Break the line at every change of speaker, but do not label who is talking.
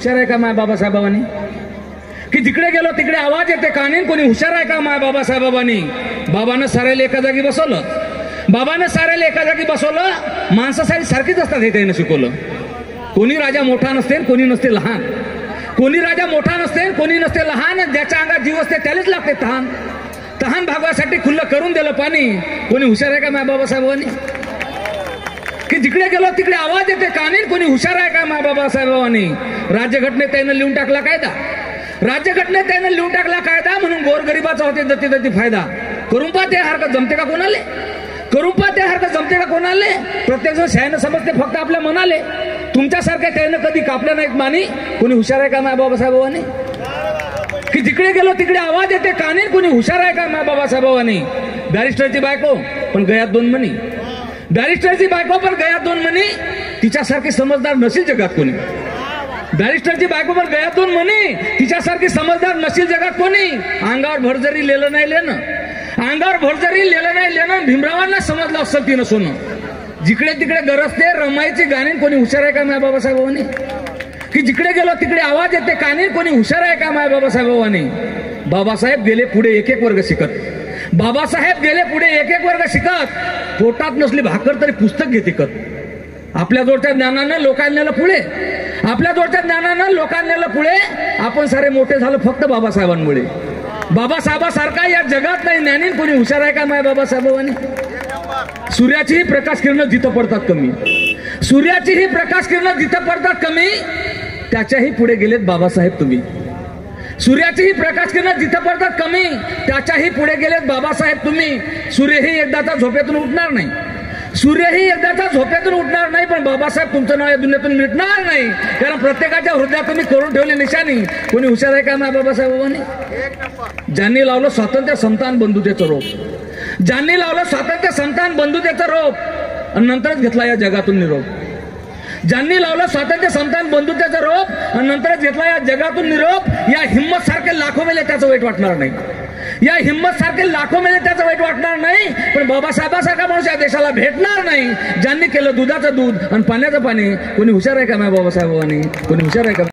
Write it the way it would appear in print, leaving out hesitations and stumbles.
हुशार आहे का माय बाबासाहेबांनी? की जिकडे गेलो तिकडे आवाज येते कानीन, कोणी हुशार आहे का माय बाबासाहेबांनी? बाबांना साऱ्याला एका जागी बसवलं, बाबांना साऱ्याला एका जागी बसवलं. माणसं सारखीच असतात हे त्यानं शिकवलं. कोणी राजा मोठा नसते, कोणी नसते लहान. कोणी राजा मोठा नसते, कोणी नसते लहान. ज्याच्या अंगात जीव असते त्यालाच लागते तहान. तहान भागवासाठी खुल्लं करून दिलं पाणी. कोणी हुशार आहे का माय बाबासाहेबांनी? की जिकडे गेलो तिकडे आवाज येते कानीन, कोणी हुशार आहे का माय बाबासाहेबांनी? राज्यघटनेत त्यानं लिहून टाकला कायदा, राज्यघटनेत त्यानं लिहून टाकला कायदा, म्हणून गोरगरिबाचा होते दती फायदा. करून पाहते हरकत जमते का कोणाले? करून पाहते हरकत जमते का कोणाले? प्रत्येक जण शहाणं समजते फक्त आपल्या मनाले. तुमच्यासारख्या त्यानं कधी कापल्या नाहीत मानी. कोणी हुशार आहे का माय बाबासाहेबांनी? की जिकडे गेलो तिकडे आवाज येते कानीन, कोणी हुशार आहे का माय बाबासाहेबांनी? बॅरिस्टरची बायको पण गयात दोन मणी, बॅरिस्टरची बायको पण गयात दोन मणी. तिच्यासारखी समजदार नसेल जगात कोणी. बॅरिस्टरची बायको पण गयात दोन मणी, तिच्यासारखी समजदार नसेल जगात कोणी. अंगावर भर जरी लिहिलं नाही लेणं, अंगावर भर जरी लिहिलं नाही लेणं, भीमरावांना समजलं असं तिनं सोनं. जिकडे तिकडे गरजते रमायची गाणी, कोणी हुशार आहे का माय बाबासाहेबांनी? की जिकडे गेलो तिकडे आवाज येते कानी, कोणी हुशार आहे का माय बाबासाहेबांनी? बाबासाहेब गेले पुढे एक एक वर्ग शिकत, बाबासाहेब गेले पुढे एक एक वर्ग शिकत. पोटात नसली भाकर तरी पुस्तक घेते कत. आपल्या जोडच्या ज्ञानानं लोकांना नेलं पुढे, आपल्या जोडच्या ज्ञानानं लोकांना नेलं पुढे. आपण सारे मोठे झालो फक्त बाबासाहेबांमुळे. बाबासाहेबासारखा या जगात नाही ज्ञानी. कोणी हुशार आहे का माय बाबासाहेबांनी? सूर्याचीही प्रकाश किरणं जिथं पडतात कमी, सूर्याचीही प्रकाश किरणं जिथं पडतात कमी, त्याच्याही पुढे गेलेत बाबासाहेब तुम्ही. सूर्याचीही प्रकाश किरणं जिथं पडतात कमी, त्याच्याही पुढे गेलेत बाबासाहेब तुम्ही. सूर्यही एकदाचा झोपेतून उठणार नाही, सूर्यही एकदाचा झोपेतून उठणार नाही, पण बाबासाहेब तुमचं नाव या दुनियेतून मिटणार नाही. कारण प्रत्येकाच्या हृदयात तुम्ही करून ठेवली निशाणी. कोणी हुशार आहे का माय बाबासाहेबांनी? ज्यांनी लावलं स्वातंत्र्य संतान बंधुतेचं रोप, ज्यांनी लावलं स्वातंत्र्य संतान बंधुतेचं रोप आणि नंतरच घेतला या जगातून निरोप. ज्यांनी लावलं स्वातंत्र्य संतान बंधुतेचं रोप आणि नंतरच घेतला या जगातून निरोप. या हिम्मत सारखे लाखो मेले त्याचं वाईट वाटणार नाही, या हिम्मत सारखे लाखो मेले त्याचं वाईट वाटणार नाही. पण बाबासाहेबासारखा माणूस या देशाला भेटणार नाही. ज्यांनी केलं दुधाचं दूध आणि पाण्याचं पाणी. कोणी हुशार आहे का माय बाबासाहेबांनी? कोणी हुशार आहे का?